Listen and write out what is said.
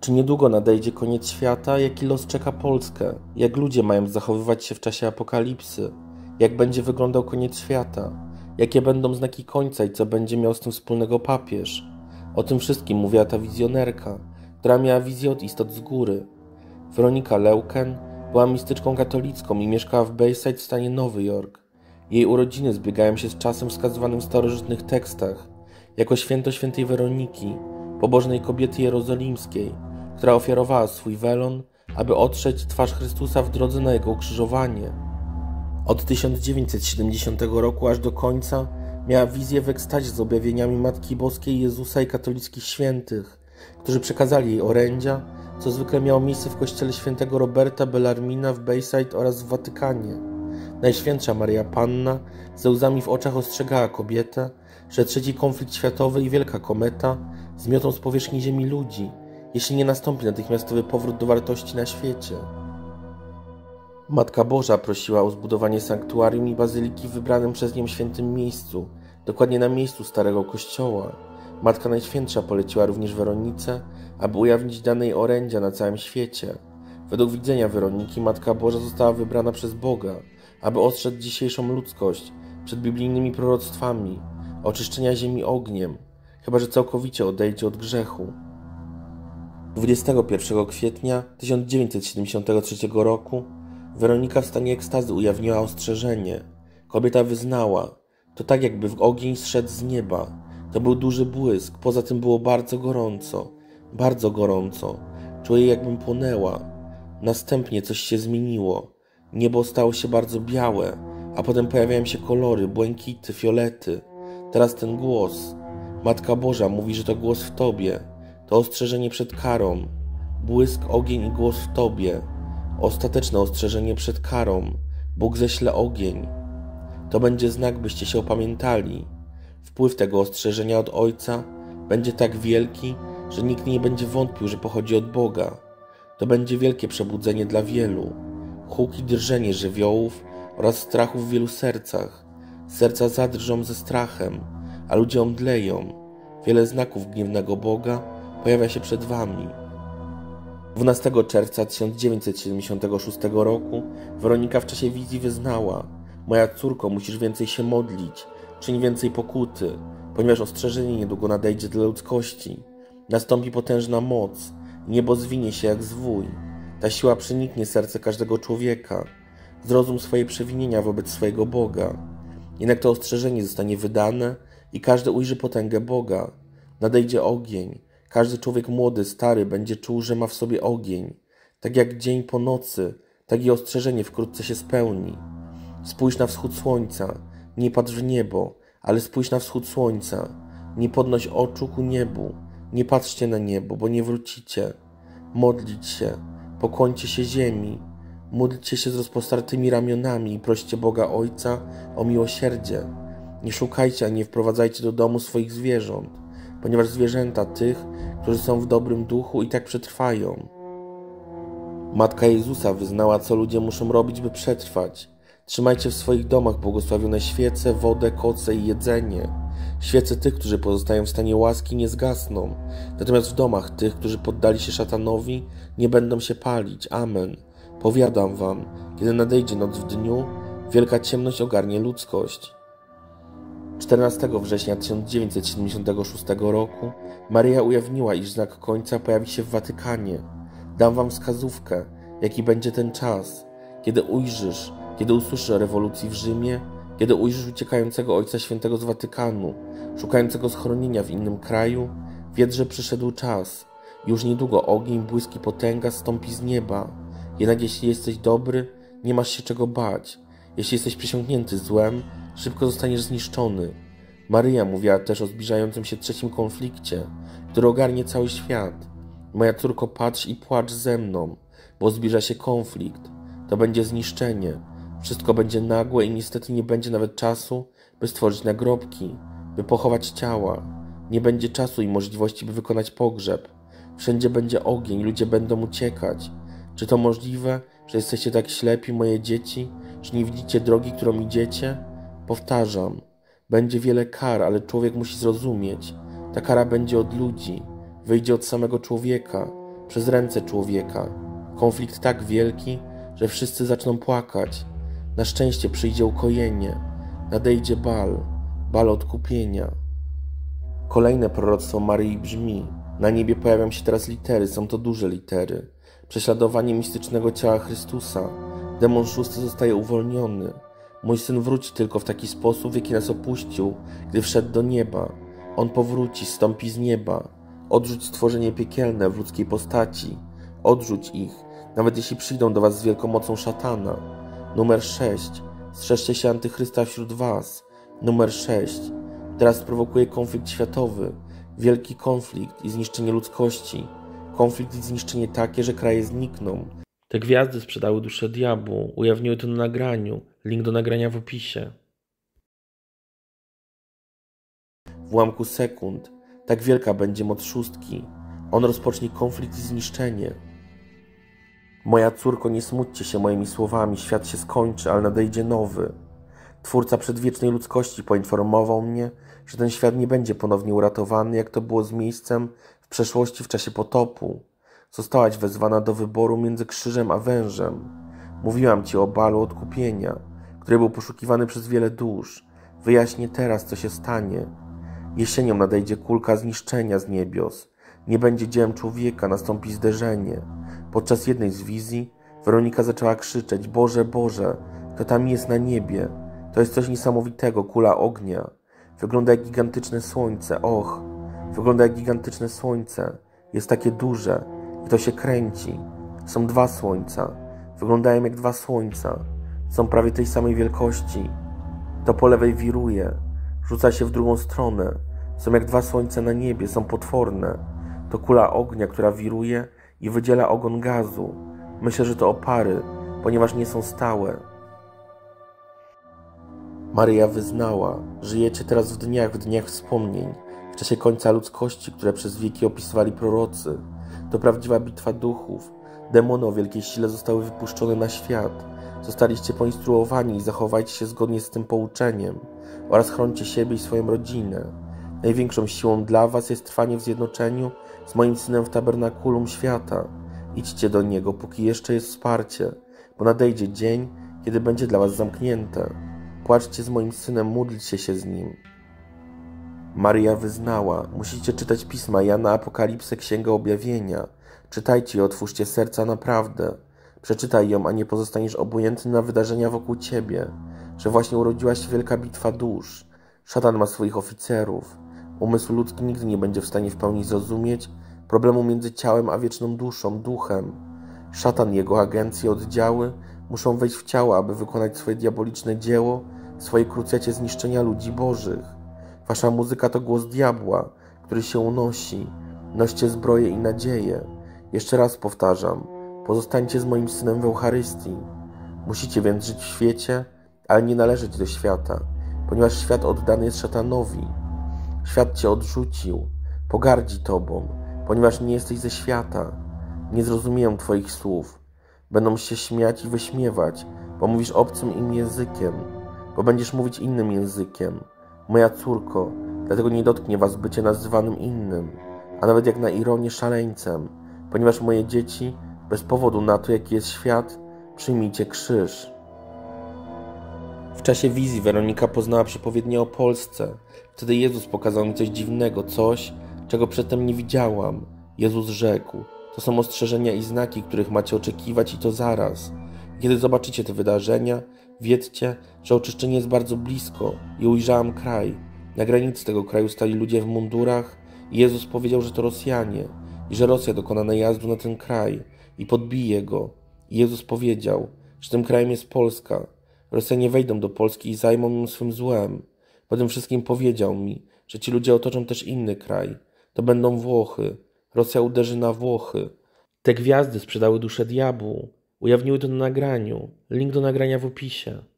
Czy niedługo nadejdzie koniec świata? Jaki los czeka Polskę? Jak ludzie mają zachowywać się w czasie apokalipsy? Jak będzie wyglądał koniec świata? Jakie będą znaki końca i co będzie miał z tym wspólnego papież? O tym wszystkim mówiła ta wizjonerka, która miała wizję od istot z góry. Weronika Leuken była mistyczką katolicką i mieszkała w Bayside w stanie Nowy Jork. Jej urodziny zbiegają się z czasem wskazywanym w starożytnych tekstach, jako święto świętej Weroniki, pobożnej kobiety jerozolimskiej, która ofiarowała swój welon, aby otrzeć twarz Chrystusa w drodze na jego ukrzyżowanie. Od 1970 roku aż do końca miała wizję w ekstazie z objawieniami Matki Boskiej, Jezusa i katolickich świętych, którzy przekazali jej orędzia, co zwykle miało miejsce w kościele świętego Roberta Bellarmina w Bayside oraz w Watykanie. Najświętsza Maria Panna ze łzami w oczach ostrzegała kobietę, że trzeci konflikt światowy i wielka kometa zmiotą z powierzchni ziemi ludzi, jeśli nie nastąpi natychmiastowy powrót do wartości na świecie. Matka Boża prosiła o zbudowanie sanktuarium i bazyliki w wybranym przez nią świętym miejscu, dokładnie na miejscu Starego Kościoła. Matka Najświętsza poleciła również Weronice, aby ujawnić dane jej orędzia na całym świecie. Według widzenia Weroniki Matka Boża została wybrana przez Boga, aby ostrzec dzisiejszą ludzkość przed biblijnymi proroctwami oczyszczenia ziemi ogniem, chyba że całkowicie odejdzie od grzechu. 21 kwietnia 1973 roku Weronika w stanie ekstazy ujawniła ostrzeżenie. Kobieta wyznała: to tak jakby w ogień zszedł z nieba. To był duży błysk, poza tym było bardzo gorąco. Bardzo gorąco. Czuję, jakbym płonęła. Następnie coś się zmieniło. Niebo stało się bardzo białe, a potem pojawiają się kolory, błękity, fiolety. Teraz ten głos. Matka Boża mówi, że to głos w Tobie. To ostrzeżenie przed karą. Błysk, ogień i głos w Tobie. Ostateczne ostrzeżenie przed karą. Bóg ześle ogień. To będzie znak, byście się opamiętali. Wpływ tego ostrzeżenia od Ojca będzie tak wielki, że nikt nie będzie wątpił, że pochodzi od Boga. To będzie wielkie przebudzenie dla wielu. Huk i drżenie żywiołów oraz strachu w wielu sercach. Serca zadrżą ze strachem, a ludzie omdleją. Wiele znaków gniewnego Boga pojawia się przed wami. 12 czerwca 1976 roku Weronika w czasie wizji wyznała: moja córko, musisz więcej się modlić, czyń więcej pokuty, ponieważ ostrzeżenie niedługo nadejdzie dla ludzkości. Nastąpi potężna moc, niebo zwinie się jak zwój. Ta siła przeniknie serce każdego człowieka. Zrozum swoje przewinienia wobec swojego Boga. Jednak to ostrzeżenie zostanie wydane i każdy ujrzy potęgę Boga. Nadejdzie ogień. Każdy człowiek młody, stary będzie czuł, że ma w sobie ogień. Tak jak dzień po nocy, tak i ostrzeżenie wkrótce się spełni. Spójrz na wschód słońca, nie patrz w niebo, ale spójrz na wschód słońca. Nie podnoś oczu ku niebu, nie patrzcie na niebo, bo nie wrócicie. Modlić się, pokłońcie się ziemi, módlcie się z rozpostartymi ramionami i proście Boga Ojca o miłosierdzie. Nie szukajcie ani nie wprowadzajcie do domu swoich zwierząt, ponieważ zwierzęta tych, którzy są w dobrym duchu, i tak przetrwają. Matka Jezusa wyznała, co ludzie muszą robić, by przetrwać. Trzymajcie w swoich domach błogosławione świece, wodę, koce i jedzenie. Świece tych, którzy pozostają w stanie łaski, nie zgasną, natomiast w domach tych, którzy poddali się szatanowi, nie będą się palić. Amen. Powiadam wam, kiedy nadejdzie noc w dniu, wielka ciemność ogarnie ludzkość. 14 września 1976 roku Maryja ujawniła, iż znak końca pojawi się w Watykanie. Dam wam wskazówkę, jaki będzie ten czas. Kiedy usłyszysz o rewolucji w Rzymie, kiedy ujrzysz uciekającego Ojca Świętego z Watykanu, szukającego schronienia w innym kraju, wiedz, że przyszedł czas. Już niedługo ogień, błysk i potęga zstąpi z nieba. Jednak jeśli jesteś dobry, nie masz się czego bać. Jeśli jesteś przysiągnięty złem, szybko zostaniesz zniszczony. Maryja mówiła też o zbliżającym się trzecim konflikcie, który ogarnie cały świat. Moja córko, patrz i płacz ze mną, bo zbliża się konflikt. To będzie zniszczenie. Wszystko będzie nagłe i niestety nie będzie nawet czasu, by stworzyć nagrobki, by pochować ciała. Nie będzie czasu i możliwości, by wykonać pogrzeb. Wszędzie będzie ogień, ludzie będą uciekać. Czy to możliwe, że jesteście tak ślepi, moje dzieci, że nie widzicie drogi, którą idziecie? Powtarzam, będzie wiele kar, ale człowiek musi zrozumieć. Ta kara będzie od ludzi, wyjdzie od samego człowieka. przez ręce człowieka. Konflikt tak wielki, że wszyscy zaczną płakać. Na szczęście przyjdzie ukojenie. Nadejdzie bal odkupienia. Kolejne proroctwo Maryi brzmi: na niebie pojawią się teraz litery, są to duże litery. Prześladowanie mistycznego ciała Chrystusa. Demon szósty zostaje uwolniony. Mój Syn wróci tylko w taki sposób, w jaki nas opuścił, gdy wszedł do nieba. On powróci, zstąpi z nieba. Odrzuć stworzenie piekielne w ludzkiej postaci. Odrzuć ich, nawet jeśli przyjdą do was z wielką mocą szatana. Numer 6. Strzeżcie się antychrysta wśród was. Numer 6. Teraz sprowokuje konflikt światowy. Wielki konflikt i zniszczenie ludzkości. Konflikt i zniszczenie takie, że kraje znikną. Te gwiazdy sprzedały duszę diabłu. Ujawniły to na nagraniu. Link do nagrania w opisie. W ułamku sekund. Tak wielka będzie moc szóstki. On rozpocznie konflikt i zniszczenie. Moja córko, nie smućcie się moimi słowami. Świat się skończy, ale nadejdzie nowy. Twórca przedwiecznej ludzkości poinformował mnie, że ten świat nie będzie ponownie uratowany, jak to było z miejscem w przeszłości w czasie potopu. Zostałaś wezwana do wyboru między krzyżem a wężem. Mówiłam ci o balu odkupienia, który był poszukiwany przez wiele dusz. Wyjaśnię teraz, co się stanie. Jesienią nadejdzie kulka zniszczenia z niebios. Nie będzie dziełem człowieka, nastąpi zderzenie. Podczas jednej z wizji Weronika zaczęła krzyczeć: Boże, Boże, kto tam jest na niebie? To jest coś niesamowitego, kula ognia. Wygląda jak gigantyczne słońce, wygląda jak gigantyczne słońce. Jest takie duże i to się kręci. Są dwa słońca, wyglądają jak dwa słońca. Są prawie tej samej wielkości. To po lewej wiruje, rzuca się w drugą stronę. Są jak dwa słońca na niebie, są potworne. To kula ognia, która wiruje i wydziela ogon gazu. Myślę, że to opary, ponieważ nie są stałe. Maryja wyznała: żyjecie teraz w dniach wspomnień, w czasie końca ludzkości, które przez wieki opisywali prorocy. To prawdziwa bitwa duchów. Demony o wielkiej sile zostały wypuszczone na świat. Zostaliście poinstruowani i zachowajcie się zgodnie z tym pouczeniem oraz chrońcie siebie i swoją rodzinę. Największą siłą dla was jest trwanie w zjednoczeniu z moim Synem w tabernakulum świata. Idźcie do Niego, póki jeszcze jest wsparcie, bo nadejdzie dzień, kiedy będzie dla was zamknięte. Płaczcie z moim Synem, módlcie się z Nim. Maryja wyznała: musicie czytać pisma Jana, Apokalipsę, Księgę Objawienia. Czytajcie i otwórzcie serca na prawdę. Przeczytaj ją, a nie pozostaniesz obojętny na wydarzenia wokół ciebie, że właśnie urodziła się wielka bitwa dusz. Szatan ma swoich oficerów. Umysł ludzki nigdy nie będzie w stanie w pełni zrozumieć problemu między ciałem a wieczną duszą, duchem. Szatan i jego agencje, oddziały muszą wejść w ciało, aby wykonać swoje diaboliczne dzieło w swojej krucjacie zniszczenia ludzi bożych. Wasza muzyka to głos diabła, który się unosi. Noście zbroję i nadzieję. Jeszcze raz powtarzam: pozostańcie z moim Synem w Eucharystii. Musicie więc żyć w świecie, ale nie należeć do świata, ponieważ świat oddany jest szatanowi. Świat cię odrzucił, pogardzi tobą, ponieważ nie jesteś ze świata. Nie zrozumieją twoich słów. Będą się śmiać i wyśmiewać, bo mówisz obcym im językiem, bo będziesz mówić innym językiem. Moja córko, dlatego nie dotknie was bycie nazywanym innym, a nawet jak na ironię szaleńcem, ponieważ moje dzieci, bez powodu na to, jaki jest świat, przyjmijcie krzyż. W czasie wizji Weronika poznała przepowiednię o Polsce. Wtedy Jezus pokazał mi coś dziwnego, coś, czego przedtem nie widziałam. Jezus rzekł: to są ostrzeżenia i znaki, których macie oczekiwać, i to zaraz. Kiedy zobaczycie te wydarzenia, wiedzcie, że oczyszczenie jest bardzo blisko. I ujrzałam kraj. Na granicy tego kraju stali ludzie w mundurach i Jezus powiedział, że to Rosjanie i że Rosja dokona najazdu na ten kraj i podbije go. I Jezus powiedział, że tym krajem jest Polska. Rosjanie wejdą do Polski i zajmą ją swym złem. Po tym wszystkim powiedział mi, że ci ludzie otoczą też inny kraj. To będą Włochy. Rosja uderzy na Włochy. Te gwiazdy sprzedały duszę diabłu. Ujawniły to na nagraniu. Link do nagrania w opisie.